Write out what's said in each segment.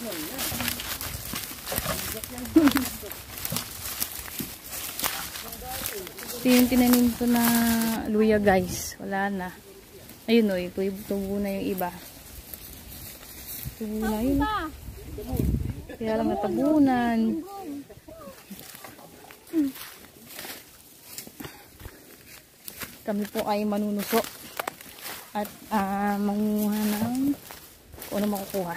Ito yung tinanim ko na luya guys. Wala na. Ayun o, tubo na yung iba. Tubo na yun. Kaya lang natabunan. Kami po ay manunuso. At manguha ng kung ano makukuha.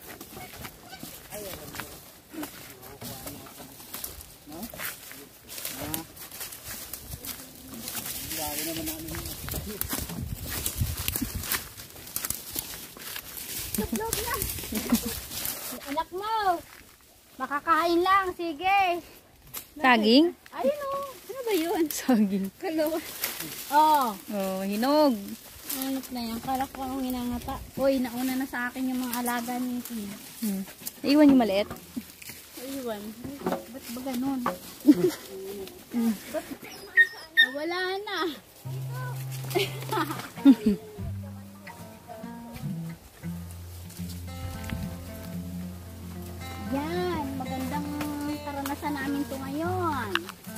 Anak mo, makakain lang, sige. Saging? Ayun o, ano ba yun? Saging. Kalawa. Oh, Hinog. nanot na yan. Kala ko ang hinangata. Uy, nauna na sa akin yung mga alaga ni Tina. Iwan yung maliit. Iwan. Ba't ba ganun? Wala na. Yan, magandang karanasan namin to ngayon.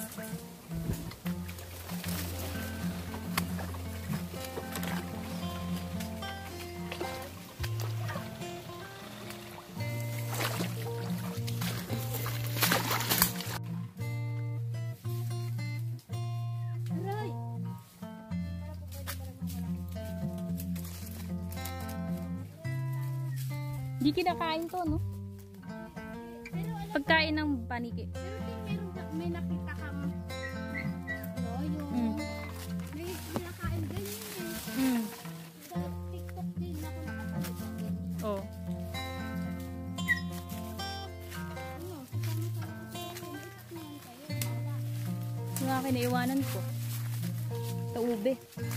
Hindi kinakain to, no? Pagkain ng paniki. Pero may nakita kang yung may kinakain ganyan sa TikTok din ako nakapanood din. Oh. Yung akin naiwanan ko. Sa ube.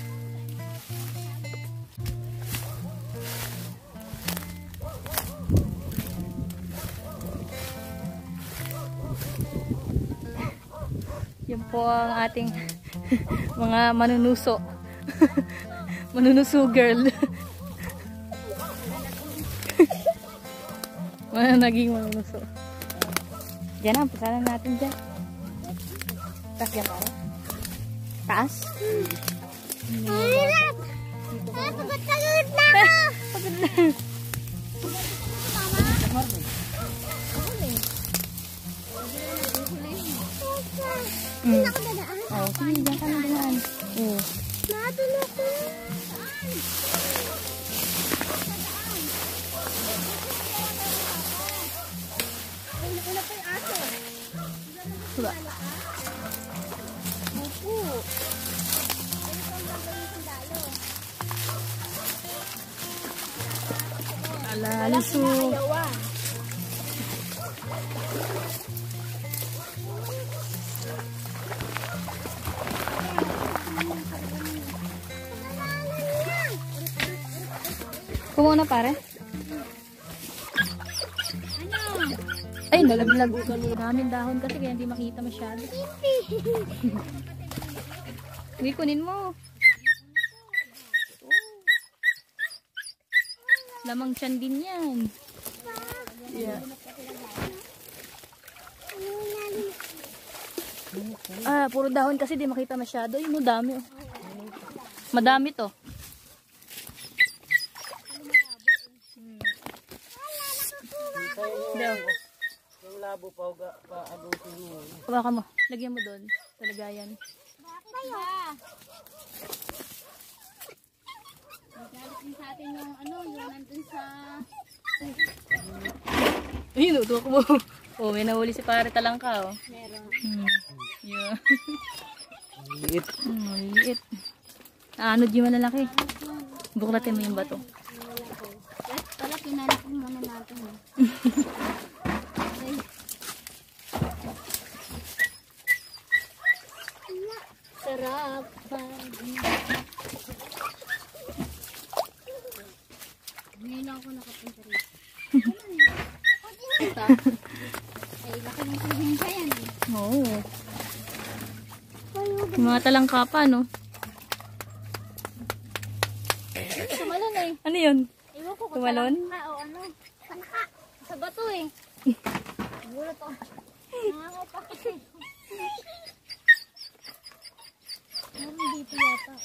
Yan po ang ating mga manunuso. Manunuso girl. Mga naging manunuso. Diyan ang pasalan natin dyan. Taas yan para. Taas? Hirap! Pagod na ako! Pagod na. Hindi ako dadaan. Oh, sige, dyan ka na dadaan. Oh. Nadun ako. Saan? Una pa yung aso. Diba? Buko. Ano pang gagawin yung sundalo? Alaliso. Ayawan. Kumuna pare. Ay, nalaglag. Daming dahon kasi kaya hindi makita masyado. Hindi, kunin mo. Lamang tiyan din yan. Yeah. Puro dahon kasi di makita masyado. Yun, dami. Oh. Madami to. Yung labo pa abutin mo. Baka mo. Lagyan mo doon. Sa lagayan. Bakit ba? Naglalit din sa atin yung yung nandun sa... Ayun, utok mo. Oh, may nahuli si pare talangka, oh. Meron. Yeah. Liit. Liit. Ano di malalaki? Buklatin mo yung bato. Pala, pinalak muna natin. Sarap. Ngayon lang ako nakapunta rin. Ay, laki ng probinsya yan eh. Oo. Yung mga talangka pa, no? Tumalon eh. Ano yun? Iwan ko kung Tumalon? talangka o ano. Talangka. sa bato eh. Gulat ako. Nakakapakit. Meron dito yata.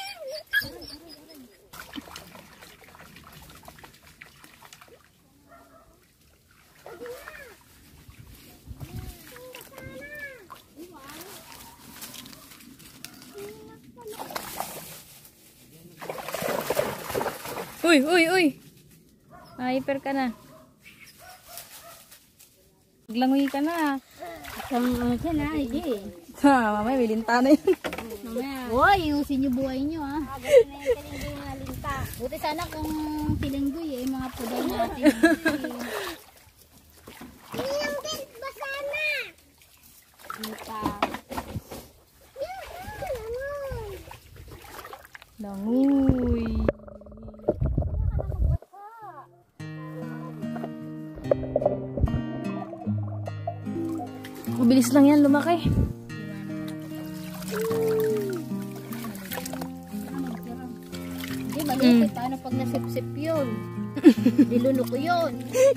Uy, uy, uy. Hyper ka na. Maglangoy ka na. Ano ka na, hindi. Ha, mamaya may lintana yun. Mamaya. Uy, iusin niyo buhay niyo ah. Ganun na yung tilinggoy mga linta. Buti sana kung tilinggoy eh, mga puday natin. Yung belt ba sana? Linta. Langoy. Mabilis lang yan lumaki. Hindi, malupit. Paano pag nasip-sip yun? Dilunok ko yun.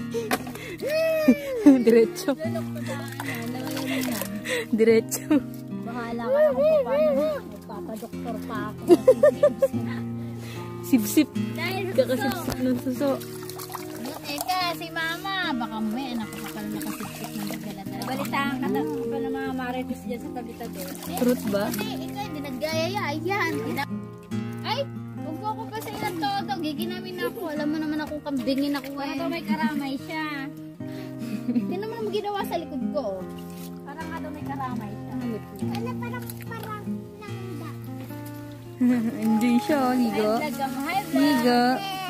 Diretso. Dilunok ko na. Nangayon yan. Diretso. Bahala ka na kung paano. Magpapadoktor pa ako. Sip-sip. Dahil Kakasip-sip ng suso. Eka, si mama. Baka may anak ko pala nakasip-sip ng magdala. Balitaan ka na pa ng mga marites dyan sa tabitador. Fruit ba? Kasi ikaw, hindi nagayaya. Ayan. Ay, huwag mo ako pa sa ilang todo. Giginamin ako. Alam mo naman akong kambingin ako ngayon. Parang may karamay siya. Hindi naman naman ginawa sa likod ko. Parang nga daw may karamay siya. Ano, parang nangda. Enjoy siya, oh, Ligo. High vlog. Ligo.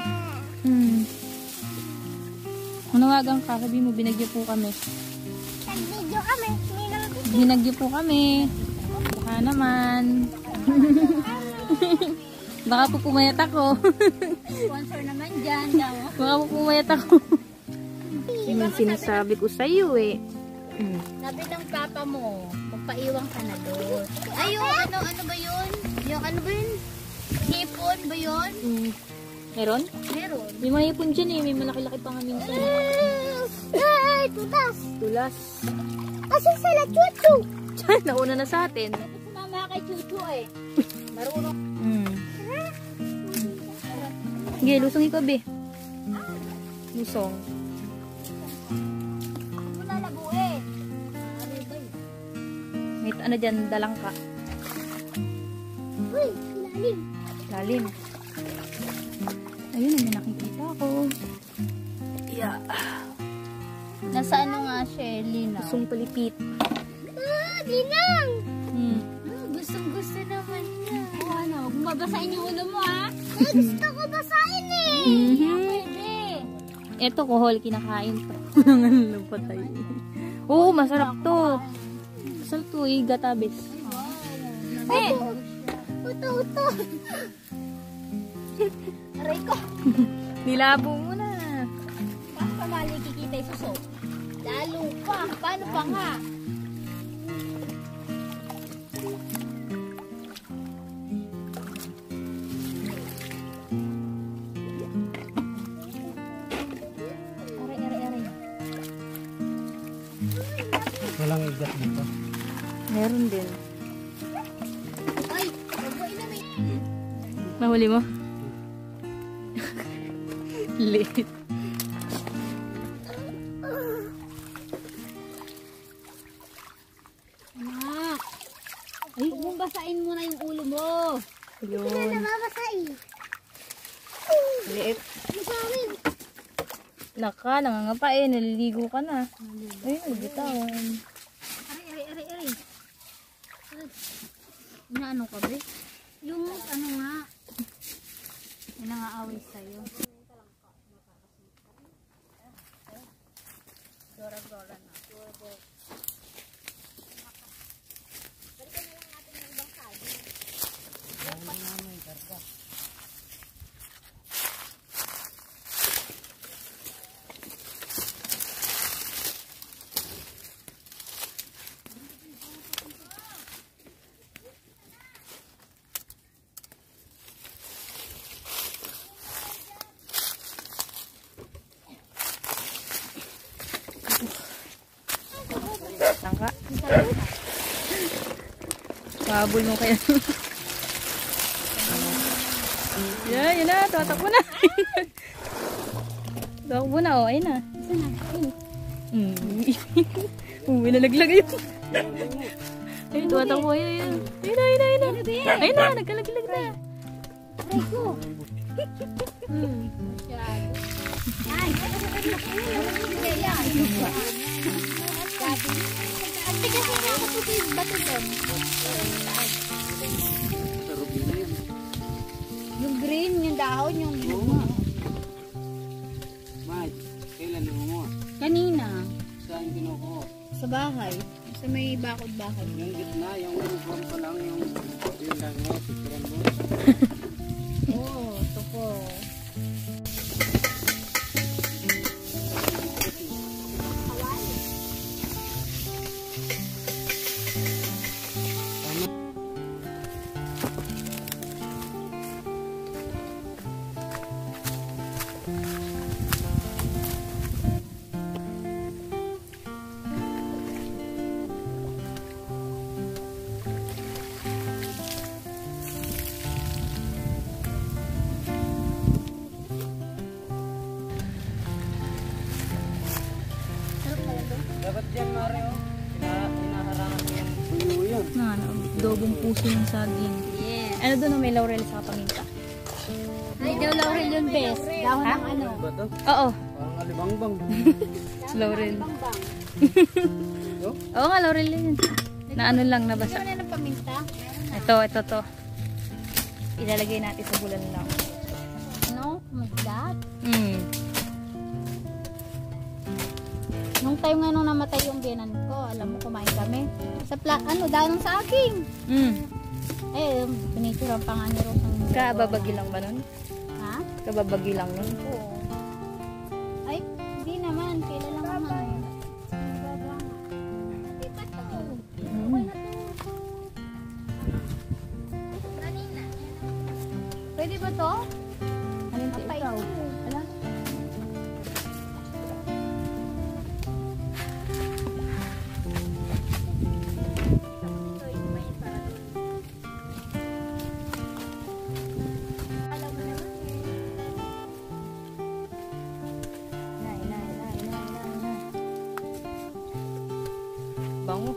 Manawagan ka, sabi mo, binagyo po kami. Nag-video kami. Binagyo po kami. Baka naman. Baka po pumayat ako. Sponsor naman dyan. Baka po pumayat ako. Yung sinasabi ko sa iyo eh. Sabi ng papa mo, magpaiwang ka na doon. Ay, yung ano ba yun? Yung ano ba yun? Hipon ba yun? Meron? Meron. May mga ipon dyan eh. May malaki-laki pa nga minsan. Ay, tutas. Tulas. Kasi sila chuchu. Nauna na sa atin. Sumama kay chuchu eh. Marunong. Sige, lusong ikaw, be. Lusong. Wala labo eh. May ano dyan, dalang ka. Uy, lalim. Lalim. Ayun, may nakikita ko. Yeah. Nasa ano nga siya eh, linaw. Lusong palipit. Linaw! Gustong gusto naman niya. Ano, huwag mo babasahin yung ulo mo ha? Gusto ko basahin eh. Pwede. Ito, kohol, kinakain to. Nangan lang patay. Oo, masarap to. Masarap to, gatabis. Wow. Uto. Aray ko. Nilabo mo na. Paano pa mali kikita yung suso? Lalo pa. Paano pa nga? Aray. Walang igat dito. Meron din. Ay, huwag mo inamin. Nahuli mo? Late. Anak. Ay, basahin mo na yung ulo mo. Yun. Nababasahin. Liit. Basahin. Naka, nangangapa eh. Naliligo ka na. Ayun, nagitawan. Aray. Inaano ka ba? Yung ano nga. Yung nangaaway sa'yo. Dora na. Balikan na lang natin yung ibang kali. baka. Pabol mo kaya. Yan na. Tatakbo na. Tatakbo na, oh. Ayun na. Isa na. Nalaglag yun. Ayun, tatakbo. Ayun. Ayun na, nagkalaglag na. Aray ko. Ay, ang tigas na nakatuti yung bato doon. Yung green, yung dahon, yung bunga. Mike, kailan nangunguha? Kanina, Saan kinukuha? sa bahay. Sa may bakod-bakod. Yung gitna, yung uniform pa lang, yung lang mo, picturean mo. Oo, ito po. Dapat dyan, Mario. Hinaharangan mo yan. Puyo yan. Dobong puso ng saging. Yes. Ano doon may laurel sa paminta? Ay, daw laurel yun, bes. Dahon ng ano. Ano ba to? Oo. Parang alibangbang. Laurel. Bangbang. Oo nga, laurel yun. Na ano lang, nabasa. Ano na ng paminta? Ito to. Ilalagay natin sa bulan lang. Ano? Magdat? Nung time nga nung namatay yung biyanan ko, alam mo, kumain kami. Sa dahon ng saging. Eh, pinitura pa nga ni Rosang. Kababagi lang ba nun? Ha? Kababagi lang nun? Oo. Ay, hindi naman. Kailan lang naman. Hindi pa to. Okay na to. Kanina. Pwede ba to? Alin si Papay ikaw? to. Ala? Bango.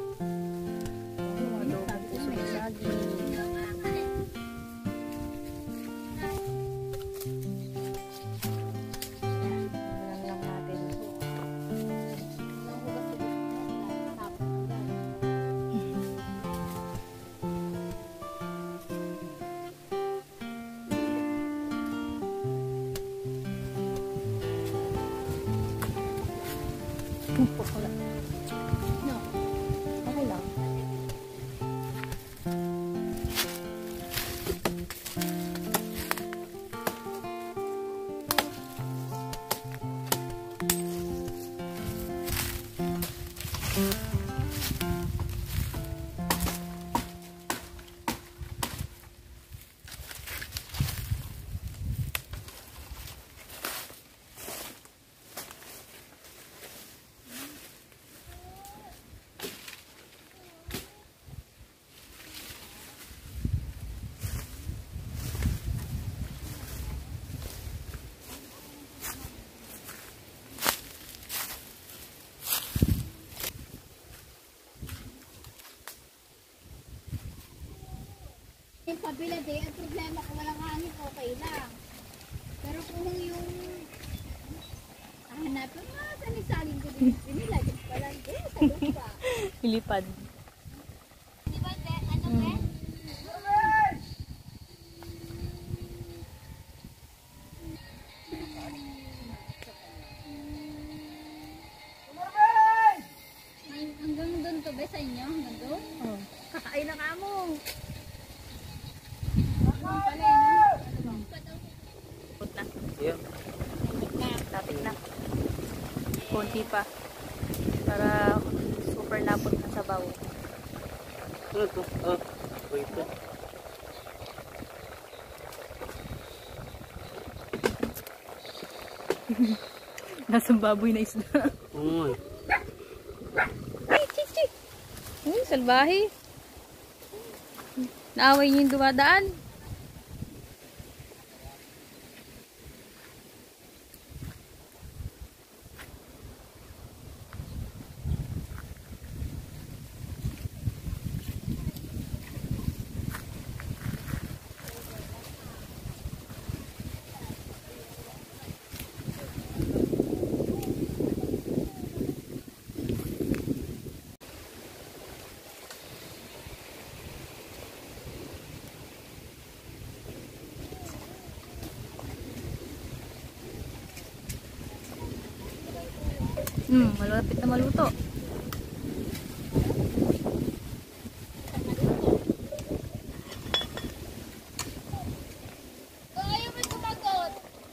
No. Okay lang. Yung kabila din, ang problema kung walang hangin, okay lang. Pero kung yung hanapin mo, saan isalin ko din pinilagay pa lang din sa lupa. Ilipad. Di ba, te? Ano, te? Hanggang doon to ba sa inyo? Hanggang doon? Oh. Kakain na ka mo. Put na. Yan. Tapit na. Konti pa. Para super lapot na sabaw. Ano to? Ah, wait to. Nasang baboy na isda. Oo nga. Ay, chichi! Salbahe. Naaway niyo yung dumadaan. Malapit na maluto. Ayaw mo sumagot.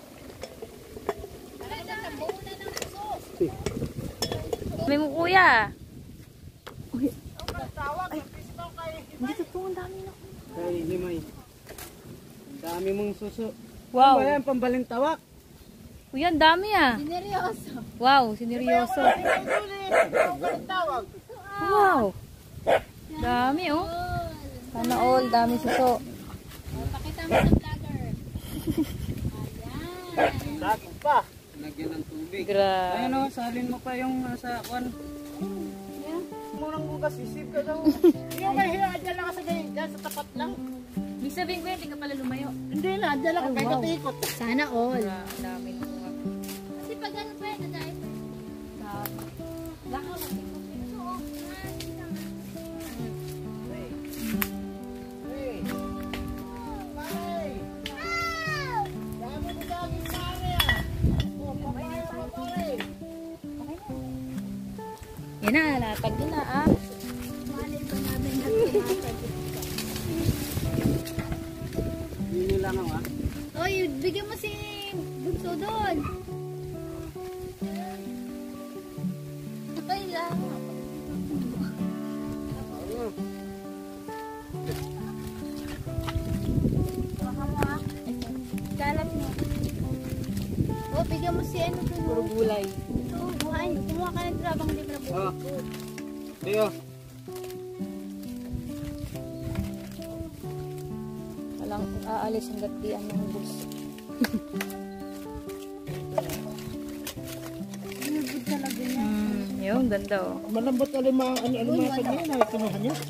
Parang nasa buo na ng puso. May mo kuya. Uy. Ay. Hindi totoo, ang dami na. Kay Himay. Ang dami mong suso. Wow. Ano ba yan? Pambaling tawak. Kuya, ang dami ah. Sineryoso. Wow, sineryoso. Pambaling tawag. Wow. Dami oh. Sana all, dami suso. Pakita mo sa vlogger. Ayan. Daging pa. Lagyan ng tubig. Grabe. Ayun o, salin mo pa yung sa kwan. Murang bukas, isip ka daw. Yung may hiya, dyan lang sa ganyan, dyan sa tapat lang. Ibig sabihin ko hindi ka pala lumayo. Hindi na, dyan lang, paikot-ikot. Sana all. Ang dami na mga. Kasi pag ano pa yun, dahil Lakaw lang. Hey! Pare! Dami mo daging pare ah! Oh, papaya mo pare! Yan na, latag din na ah. malay ba namin natin. Hindi lang ako ah. Oy, bigyan mo si Bunso doon. Okay lang. Kalat mo. Oh, bigyan mo si ano doon. Puro gulay. Oo, buhay. Kumuha ka ng trabang hindi mo na Oh. buhay. Leo! Walang aalis hanggat di ang mga bus. Nagod talaga niya. Yung ganda oh. Malambot na limang alimasag niya, nakikinuhan niya.